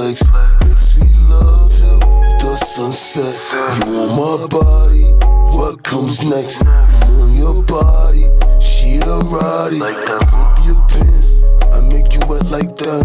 complex. Make sweet love till the sunset. You on my body, what comes next? I'm on your body, she erotic. Zip your pants, I make you wet like that.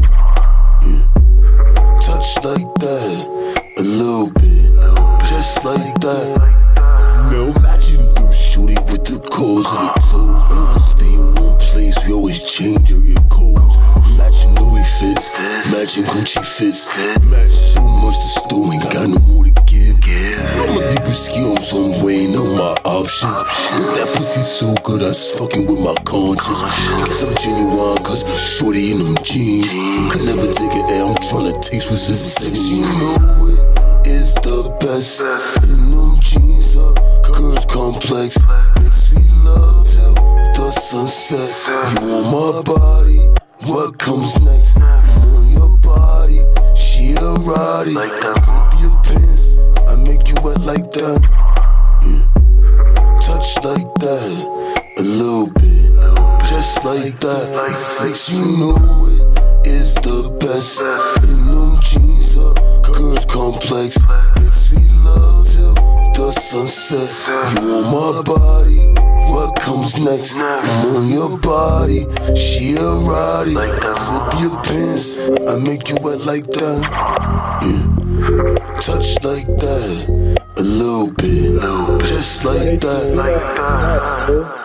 Touch like that, a little bit, just like that. No matching you, shorty with the calls and the clothes. We don't stay in one place, we always change your codes. Matching Louis fits, matching Gucci fits. Match so much the store ain't got no more to give. I'ma leave risky on some weighing on my options. But that pussy so good, I was fucking with my conscience. Guess I'm genuine, cause shorty in them jeans. Could never take it, I'm tryna taste what's in sex. You know it is the best. In them jeans, girls complex. Make sweet love till the sunset. You on my body, what comes next? I'm on your body, she erotic. Zip your pants, I make you wet like that. Touch like that, a little bit, just like that. Sex, you know it is the best. In them jeans, girls complex. Make sweet love till the sunset. You on my body, what comes next? I'm on your body, she erotic. Zip your pants, I make you wet like that. Touch like that, a little bit, just like that.